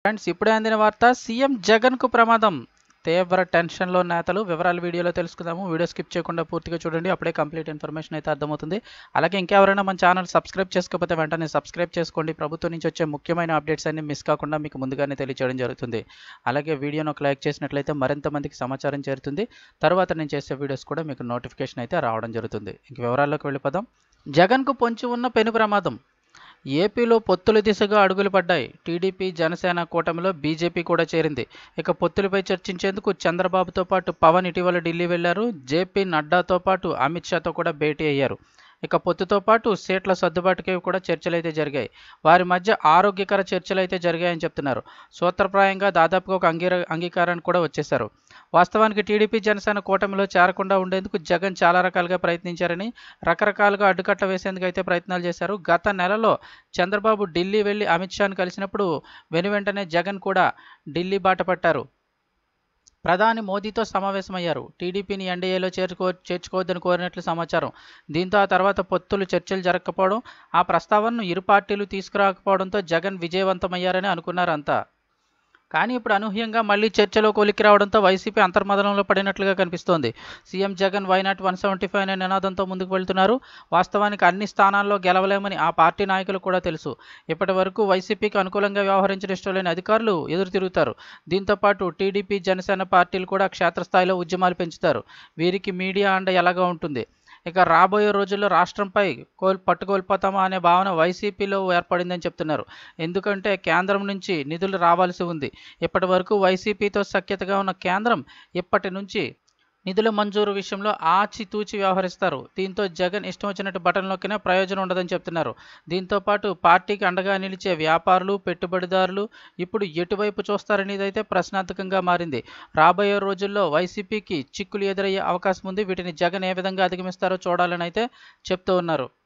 Friends ఇప్పుడే అందిన వార్త సీఎం జగన్కు ప్రమాదం. తీవ్ర టెన్షన్లో నేతలు. వివరాలు వీడియోలో తెలుసుకుందాము. వీడియో స్కిప్ చేయకుండా పూర్తిగా చూడండి, అప్పుడే కంప్లీట్ ఇన్ఫర్మేషన్ అయితే అర్థమవుతుంది. అలాగే ఇంకెవరైనా మన ఛానల్ సబ్స్క్రైబ్ చేసుకోకపోతే వెంటనే సబ్స్క్రైబ్ చేసుకోండి. ప్రభుత్వం నుంచి వచ్చే ముఖ్యమైన అప్డేట్స్ అన్ని మిస్ కాకుండా మీకు ముందుగానే తెలియజేయడం జరుగుతుంది. అలాగే వీడియోను ఒక లైక్ చేసినట్లయితే మరింత మందికి సమాచారం చేరుతుంది. తర్వాత నేను చేసే వీడియోస్ కూడా మీకు నోటిఫికేషన్ అయితే రావడం జరుగుతుంది. ఇంక వివరాల్లోకి వెళ్ళిపోదాం. జగన్కు పొంచి ఉన్న పెను ప్రమాదం. ఏపీలో పొత్తుల దిశగా అడుగులు పడ్డాయి. టీడీపీ జనసేన కూటమిలో బీజేపీ కూడా చేరింది. ఇక పొత్తులపై చర్చించేందుకు చంద్రబాబుతో పాటు పవన్ ఇటీవల ఢిల్లీ వెళ్లారు. జేపీ నడ్డాతో పాటు అమిత్ షాతో కూడా భేటీ అయ్యారు. ఇక పొత్తుతో పాటు సీట్ల సర్దుబాటుకి కూడా చర్చలైతే జరిగాయి. వారి మధ్య ఆరోగ్యకర చర్చలైతే జరిగాయని చెప్తున్నారు. సూత్రప్రాయంగా దాదాపుగా ఒక అంగీకారానికి కూడా వచ్చేశారు. వాస్తవానికి టీడీపీ జనసేన కూటమిలో చేరకుండా ఉండేందుకు జగన్ చాలా రకాలుగా ప్రయత్నించారని, రకరకాలుగా అడ్డుకట్ట వేసేందుకు అయితే ప్రయత్నాలు చేశారు. గత నెలలో చంద్రబాబు ఢిల్లీ వెళ్లి అమిత్ షాను కలిసినప్పుడు వెనువెంటనే జగన్ కూడా ఢిల్లీ బాట పట్టారు. ప్రధాని మోదీతో సమావేశమయ్యారు. టీడీపీని ఎన్డీఏలో చేర్చుకోవద్దని కోరినట్లు సమాచారం. దీంతో ఆ తర్వాత పొత్తులు చర్చలు జరగకపోవడం, ఆ ప్రస్తావనను ఇరు పార్టీలు తీసుకురాకపోవడంతో జగన్ విజయవంతమయ్యారని అనుకున్నారు అంతా. కానీ ఇప్పుడు అనూహ్యంగా మళ్లీ చర్చలో కొలిక్కి రావడంతో వైసీపీ అంతర్మదనంలో పడినట్లుగా కనిపిస్తోంది. సీఎం జగన్ వైనాట్ 175 అనే నినాదంతో ముందుకు వెళ్తున్నారు. వాస్తవానికి అన్ని స్థానాల్లో గెలవలేమని ఆ పార్టీ నాయకులు కూడా తెలుసు. ఇప్పటి వరకు వైసీపీకి అనుకూలంగా వ్యవహరించిన ఇష్టం లేని అధికారులు ఎదురు తిరుగుతారు. దీంతో పాటు టీడీపీ జనసేన పార్టీలు కూడా క్షేత్రస్థాయిలో ఉద్యమాలు పెంచుతారు. వీరికి మీడియా అండ ఎలాగా ఉంటుంది? ఇక రాబోయే రోజుల్లో రాష్ట్రంపై పట్టుకోల్పోతామా అనే భావన వైసీపీలో ఏర్పడిందని చెప్తున్నారు. ఎందుకంటే కేంద్రం నుంచి నిధులు రావాల్సి ఉంది. ఇప్పటి వరకు వైసీపీతో సఖ్యతగా ఉన్న కేంద్రం ఇప్పటి నుంచి నిధుల మంజూరు విషయంలో ఆచితూచి వ్యవహరిస్తారు. దీంతో జగన్ ఇష్టం వచ్చినట్టు బటన్ నొక్కినా ప్రయోజనం ఉండదని చెప్తున్నారు. దీంతో పాటు పార్టీకి అండగా నిలిచే వ్యాపారులు, పెట్టుబడిదారులు ఇప్పుడు ఎటువైపు చూస్తారనేది అయితే ప్రశ్నార్థకంగా మారింది. రాబోయే రోజుల్లో వైసీపీకి చిక్కులు ఎదురయ్యే అవకాశం ఉంది. వీటిని జగన్ ఏ విధంగా అధిగమిస్తారో చూడాలని అయితే చెప్తూ ఉన్నారు.